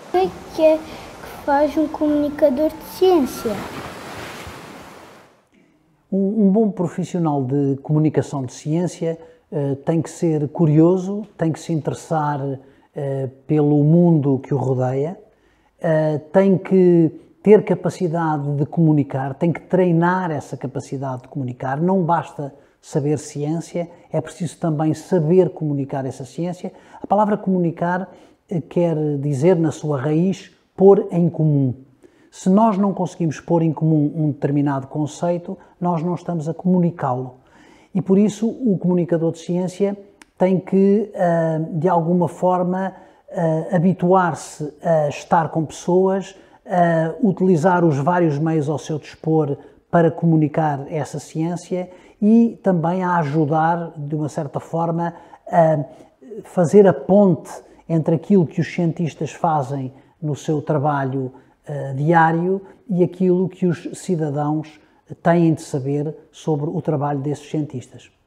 O que é que faz um comunicador de ciência? Um bom profissional de comunicação de ciência tem que ser curioso, tem que se interessar pelo mundo que o rodeia, tem que ter capacidade de comunicar, tem que treinar essa capacidade de comunicar. Não basta saber ciência, é preciso também saber comunicar essa ciência. A palavra comunicar quer dizer, na sua raiz, pôr em comum. Se nós não conseguimos pôr em comum um determinado conceito, nós não estamos a comunicá-lo. E por isso o comunicador de ciência tem que, de alguma forma, habituar-se a estar com pessoas, a utilizar os vários meios ao seu dispor para comunicar essa ciência e também a ajudar, de uma certa forma, a fazer a ponte entre aquilo que os cientistas fazem no seu trabalho diário e aquilo que os cidadãos têm de saber sobre o trabalho desses cientistas.